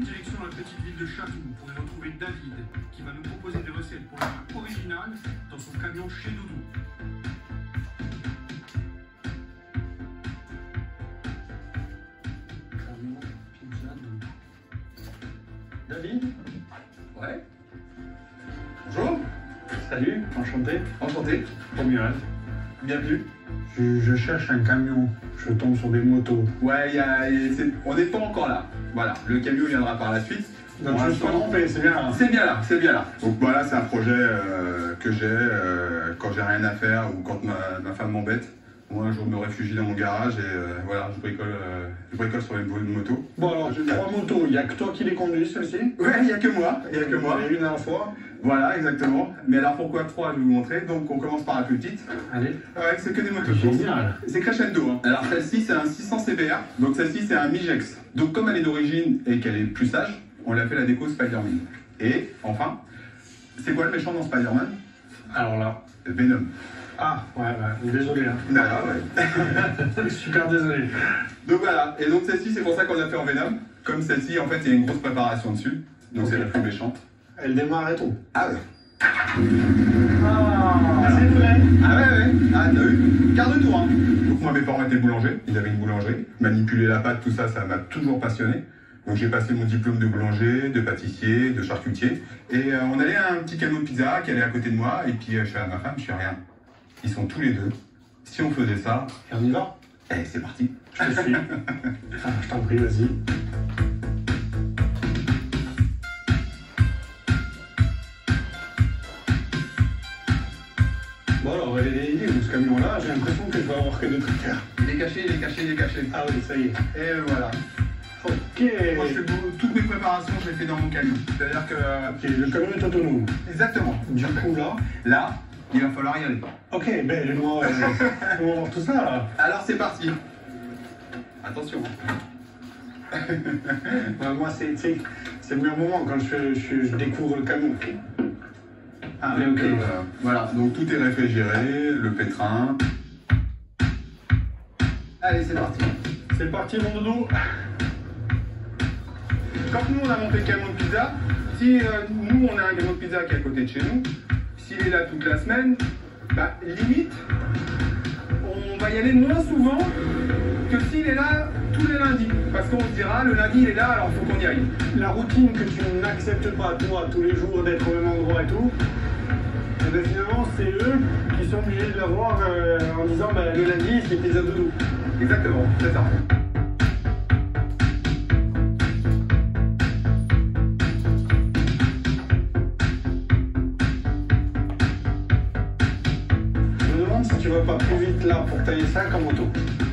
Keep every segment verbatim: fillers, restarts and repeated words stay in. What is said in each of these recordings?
direction la petite ville de Chatou pour y retrouver David, qui va nous proposer des recettes pour le goût original dans son camion chez Doudou. Camion pizza Doudou. David? Ouais. Bonjour. Salut, enchanté. Enchanté. Romuald. Bienvenue. Je, je cherche un camion. Je tombe sur des motos. Ouais, y a, y a- c'est- on n'est pas encore là. Voilà, le camion viendra par la suite. Donc Pour je me suis pas l'instant, trompé, c'est bien. Hein. C'est bien là, c'est bien là. Donc voilà, c'est un projet euh, que j'ai euh, quand j'ai rien à faire ou quand ma, ma femme m'embête. Moi, un jour, je me réfugie dans mon garage et euh, voilà, je bricole, euh, je bricole sur une moto. Bon alors, j'ai trois motos. Il n'y a que toi qui les conduis, celle-ci? Ouais, il n'y a que moi, il n'y a que moi. Et une à la fois. Voilà, exactement. Mais alors pourquoi trois, je vais vous montrer. Donc on commence par la plus petite. Allez. Ouais, c'est que des motos. Génial. C'est crescendo. Hein. Alors celle-ci, c'est un six cents C B R. Donc celle-ci, c'est un Migex. Donc comme elle est d'origine et qu'elle est plus sage, on l'a fait la déco Spider-Man. Et enfin, c'est quoi le méchant dans Spider-Man? Alors là. Venom. Ah, ouais, ouais. Désolé. Hein. Non, ouais. Super désolé. Donc voilà. Et donc celle-ci, c'est pour ça qu'on l'a fait en Venom. Comme celle-ci, en fait, il y a une grosse préparation dessus. Donc Ok. c'est la plus méchante. Elle démarre et tout. Ah ouais. Ah, c'est vrai. Ah ouais, ouais. Ah, t'as vu. Quart de tour, hein. Donc moi, mes parents étaient boulangers. Ils avaient une boulangerie. Manipuler la pâte, tout ça, ça m'a toujours passionné. Donc j'ai passé mon diplôme de boulanger, de pâtissier, de charcutier. Et euh, on allait à un petit camion de pizza qui allait à côté de moi. Et puis euh, je suis à ma femme, je suis rien. Ils sont tous les deux. Si on faisait ça, Et on y va? eh, c'est parti. Je te suis. Ah, je t'en prie, vas-y. Bon alors, il est, il est où ce camion-là? J'ai l'impression que je vais avoir que deux trucs. Il est caché, il est caché, il est caché. Ah oui, ça y est. Et voilà. Ok. Moi, je fais beau- toutes mes préparations, je les fais dans mon camion. C'est-à-dire que... Ok, le camion est autonome. Exactement. Du coup là. Là, il va falloir y aller. Ok, ben laisse-moi euh, laisse-moi voir tout ça là. Alors c'est parti. Attention. Ouais, moi, c'est c'est- c'est le meilleur moment quand je, je, je découvre le camion. Ah, mais ok. Euh, voilà, donc tout est réfrigéré, le pétrin. Allez, c'est parti. C'est parti, mon doudou. Quand nous on a monté le camion de pizza, si euh, nous on a un camion de pizza qui est à côté de chez nous, s'il est là toute la semaine, bah limite, on va y aller moins souvent que s'il est là tous les lundis. Parce qu'on se dira, le lundi il est là, alors il faut qu'on y aille. La routine que tu n'acceptes pas, toi, tous les jours, d'être au même endroit et tout, et ben finalement, c'est eux qui sont obligés de l'avoir euh, en disant ben, le lundi, c'est pizza doudou. Exactement, c'est ça. Je me demande si tu vas pas plus vite là pour tailler ça qu'en moto.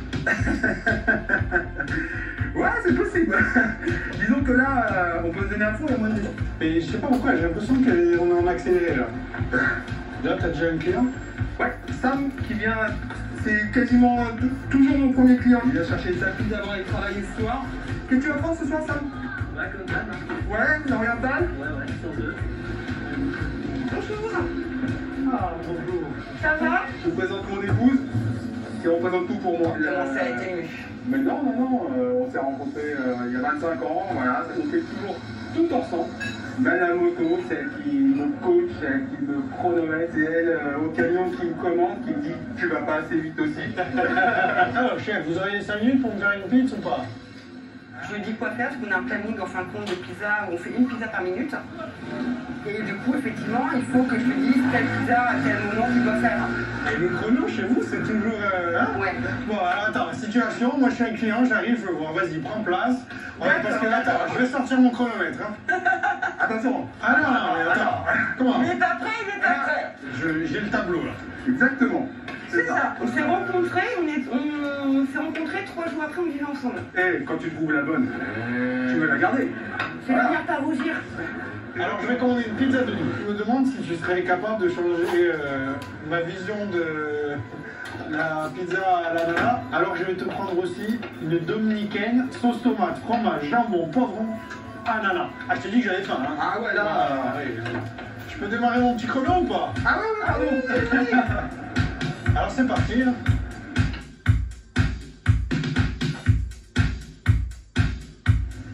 Ouais, c'est possible. Disons que là, euh, on peut se donner un fond et moins de minutes. Mais je sais pas pourquoi, j'ai l'impression qu'on est en accéléré là. Là, t'as déjà un client? Ouais, Sam qui vient, c'est quasiment t- toujours mon premier client. Il vient chercher sa pizza avant d'aller travailler ce soir. Qu'est-ce que tu vas prendre ce soir, Sam? Ouais, comme ça, non? Ouais, l'oriental? Ouais, ouais, sur deux. Bonjour. Ah, bonjour. Ça va? Je vous présente mon épouse, qui représente tout pour moi. Comment ça a été ému? Mais non, non, non, euh, on s'est rencontrés euh, il y a vingt-cinq ans, voilà, ça nous fait toujours tout ensemble. Ben, la moto, c'est elle qui me coach, c'est elle qui me chronomètre, c'est elle euh, au camion qui me commande, qui me dit tu vas pas assez vite aussi. Alors, chef, vous auriez cinq minutes pour me faire une pizza ou pas? Je lui dis quoi faire, parce qu'on a un planning en fin de compte de pizza où on fait une pizza par minute. Et du coup, effectivement, il faut que je lui dise quelle pizza à quel moment tu dois faire. Et le chrono chez vous, c'est toujours. Euh, hein Ouais. Bon, alors attends, situation, moi je suis un client, j'arrive, je veux voir, vas-y, prends place. Ouais, parce que D'accord, attends, d'accord. je vais sortir mon chronomètre. Hein. Attention. Ah non, non, mais attends, comment? Il est pas prêt, il est pas prêt. Je- J'ai le tableau là. Exactement. C'est ça. On s'est rencontrés, on est- on, on s'est rencontrés trois jours après, on vivait ensemble. Et quand tu trouves la bonne, tu veux la garder. Fais Voilà. venir pas rougir. Alors je vais commander une pizza de nous. Je me demande si tu serais capable de changer euh, ma vision de la pizza à l'ananas. Alors je vais te prendre aussi une dominicaine, sauce tomate, fromage, jambon, poivron, ananas. Ah, je t'ai dit que j'avais faim. Hein. Ah ouais, là. Ah, oui. Je peux démarrer mon petit chrono ou pas? Ah ouais, ouais, pardon. Alors c'est parti. Hein. Tic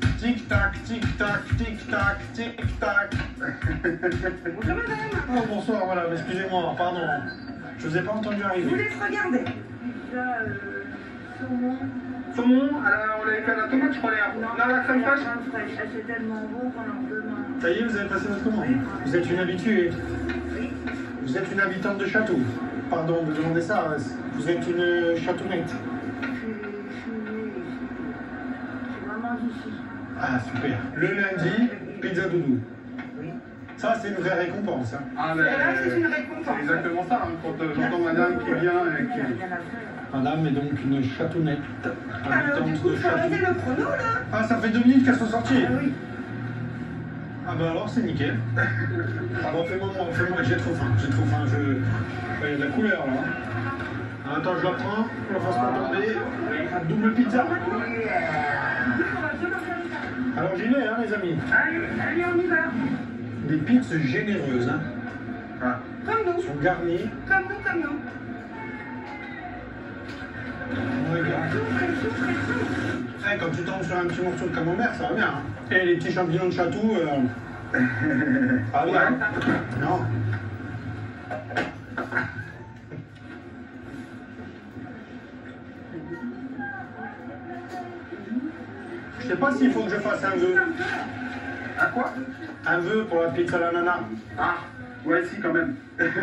tic-tac, tic-tac, tic-tac, tic-tac. Bonjour madame. Oh, bonsoir madame, excusez-moi, pardon. Je vous ai pas entendu Je vous arriver. laisse regarder. Pizza, euh, saumon. Saumon, alors on l'avait fait à la tomate, je crois, là. Non, la crème fraîche. crème fraîche. Ah, c'est tellement bon qu'on en redemande. Ça y est, vous avez passé votre commande. Oui. Vous êtes une habituée. Oui. Vous êtes une habitante de château. Pardon de demander ça. Vous êtes une châteaunette. Je suis, je suis née ici. Je suis vraiment d'ici. Ah, super. Le lundi, pizza doudou. Oui. Ça, c'est une vraie récompense. Hein. Ah, Et là, c'est une récompense. exactement ça, hein, quand euh, j'entends madame qui vient et Il n'y a qui... rien à faire. Madame est donc une châteaunette. Alors du Habitante coup, de faut arrêter château. le chrono là. Ah, ça fait deux minutes qu'elles sont sorties. Ah oui. Ah bah alors c'est nickel. Ah bon, fais-moi, fais-moi, j'ai trop faim, j'ai trop faim, je... Ouais, il y a de la couleur là. Ah, attends, je la prends, on la fasse pas tomber. Double pizza. Alors j'y vais, hein les amis. Allez, allez, on y va. Des pizzas généreuses, hein. Ah, Comme nous, Elles sont garnies. comme nous, comme nous. Regarde. Eh, quand tu tombes sur un petit morceau de camembert, ça va bien. Hein. Et les petits champignons de château. Euh... ah ouais. Hein. Non. Je sais pas s'il faut que je fasse un vœu. à quoi? Un vœu pour la pizza à l'ananas. Ah, ouais, si, quand même.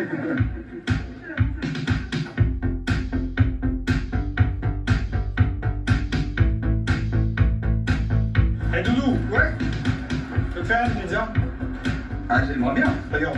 Eh Doudou, Ouais. je peux te faire une pizza? Ah, j'aimerais bien. Regarde.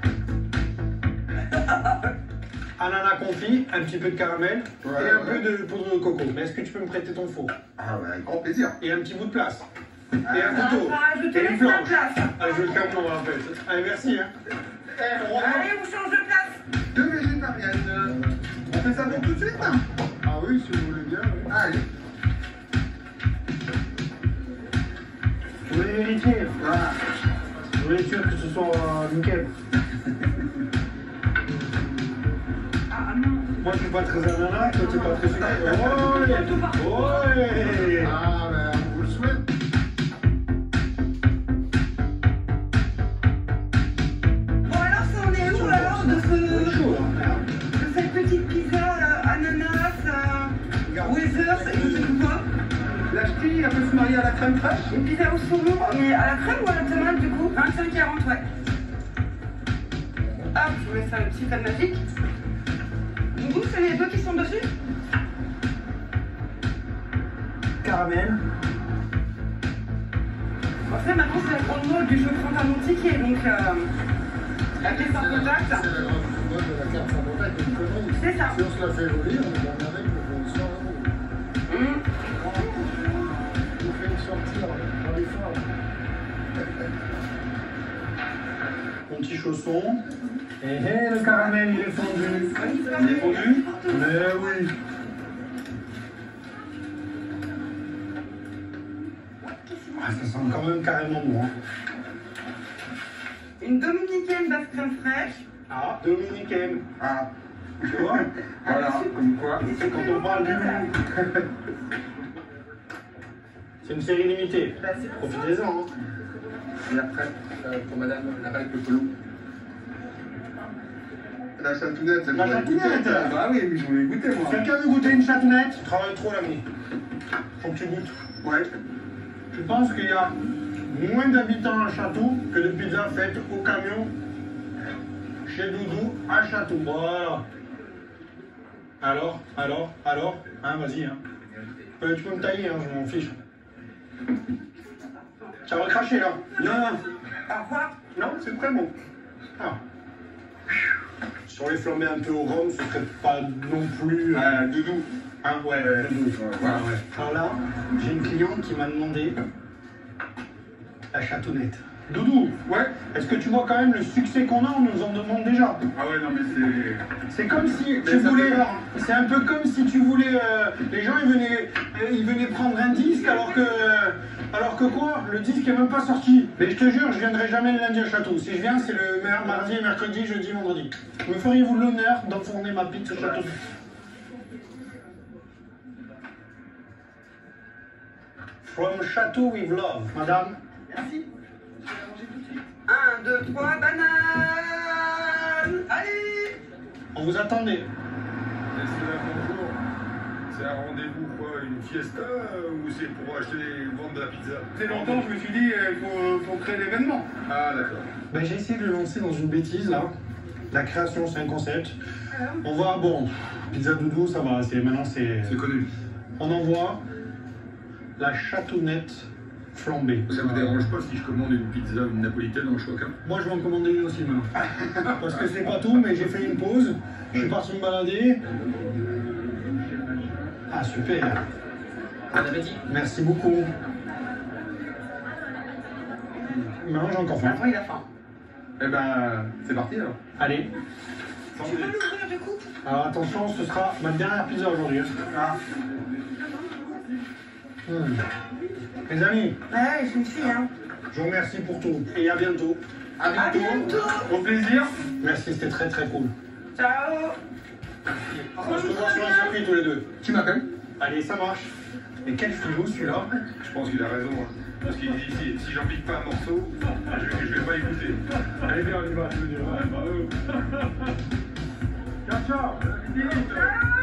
Ananas confit, un petit peu de caramel Ouais, et un ouais. peu de poudre de coco. Mais est-ce que tu peux me prêter ton four? Ah, ouais, avec grand plaisir. Et un petit bout de place. Et un couteau. Ah, je te Et une laisse la planche. place. Allez, je le camion en fait. Allez, merci. Hein. Eh, on revoit. Allez, on change de place. Deux végétariennes. euh, On fait ça donc tout de suite, hein? Ah oui, si vous voulez bien. oui. Allez. Vous voulez vérifier? Voilà. Vous voulez être sûr que ce soit euh, nickel? Ah non. Moi, je suis pas très ananas, toi, tu es pas très sucré. Oh, yeah. Oh, yeah. Ah, ben, on vous le souhaite. Bon alors, ça en est où alors de, C'est ce, chaud, hein. de cette petite pizza euh, ananas, euh, Weathers et je sais plus quoi? La ch'ti, elle peut se marier à la crème fraîche? Une pizza au saumon, mais à la crème ou à la tomate du coup? vingt-cinq quarante, ouais. Hop, je vous laisse faire le petit code magique. Du coup, c'est les deux qui sont dessus? Caramel. Bon, ça, maintenant, c'est la grande mode du jeu prends à mon ticket, donc euh, la pièce en contact. C'est la grande mode de la carte en contact d'une connerie. C'est ça. Si on se la fait voler, on est bien avec pour cent euros. Mmh. On fait une sortie dans les formes. Mon petit chausson. Et hé, le caramel, il est fondu. Il est fondu? Mais oui. Ah, ça sent quand même carrément bon. Hein. Une dominicaine basse crème fraîche. Ah, dominicaine. Ah, Tu vois? voilà, comme quoi. Et C'est quand on parle du loup. C'est une série limitée. Bah, c'est pour ça. Profitez-en. Hein. Et après, euh, pour madame, la avec le polo. La chatounette, elle La voulait goûter. chatounette. Bah oui, mais je voulais goûter, moi. Quelqu'un veut goûter une chatounette? Tu travailles trop l'ami. Faut que tu goûtes. Ouais. Je pense qu'il y a moins d'habitants à Château que de pizzas faites au camion chez Doudou à Château. Voilà. Alors, alors, alors, hein, vas-y, hein. Euh, tu peux me tailler, hein, je m'en fiche. Ça va cracher là. Non, non. Au revoir. Non, c'est très bon. Ah. Sur les flambés un peu au rhum, ce serait pas non plus. Euh, Ah, Doudou. hein, ouais, Ouais, Doudou. ouais, voilà, ouais. Alors là, j'ai une cliente qui m'a demandé la chatounette. Doudou, Ouais. est-ce que tu vois quand même le succès qu'on a? On nous en demande déjà. Ah ouais, non, mais c'est... C'est comme si Mais tu ça voulais. fait peur. C'est un peu comme si tu voulais. euh, les gens ils venaient, euh, ils venaient prendre un disque alors que. euh, alors que quoi? Le disque est même pas sorti. Mais je te jure, je viendrai jamais le lundi à Château. Si je viens, c'est le mar- mardi, mercredi, jeudi, vendredi. Me feriez-vous l'honneur d'enfourner ma pizza Château? From Chateau with Love. Madame. Merci. Un, deux, trois, banane. Allez. On vous attendait. C'est là, bonjour. C'est un rendez-vous, quoi, une fiesta ou c'est pour acheter, vendre de la pizza? C'est longtemps, je me suis dit, il faut, faut créer l'événement. Ah, d'accord. Ben, j'ai essayé de le lancer dans une bêtise là. La création, c'est un concept. On va, bon, Pizza Doudou, ça va, c'est maintenant c'est. C'est connu. On envoie la châteaunette flambée. Ça vous dérange pas si je commande une pizza, une napolitaine en choc? Moi, je vais en commander une aussi maintenant. Parce que c'est pas tout, mais j'ai fait une pause. Je suis parti me balader. Ah, super. Bon appétit. Merci beaucoup. Maintenant, j'ai encore faim. Après, il a faim. Eh ben, c'est parti alors. Allez. Tu peux l'ouvrir du coup? Alors attention, ce sera ma dernière pizza aujourd'hui. Ah. Hmm. Les amis, Ouais, je suis une fille, hein. je vous remercie pour tout. Et à bientôt. À bientôt. Au plaisir. Merci, c'était très très cool. Ciao. On se revoit sur un circuit tous les deux. Tu m'appelles? Allez, ça marche. Mais quel filou celui-là. Je pense qu'il a raison. Hein. Parce qu'il dit si, si j'en pique pas un morceau, je, je vais pas écouter. Allez, bien, on y va. Je veux dire, ouais, bah, euh. Ciao, ciao. Ciao.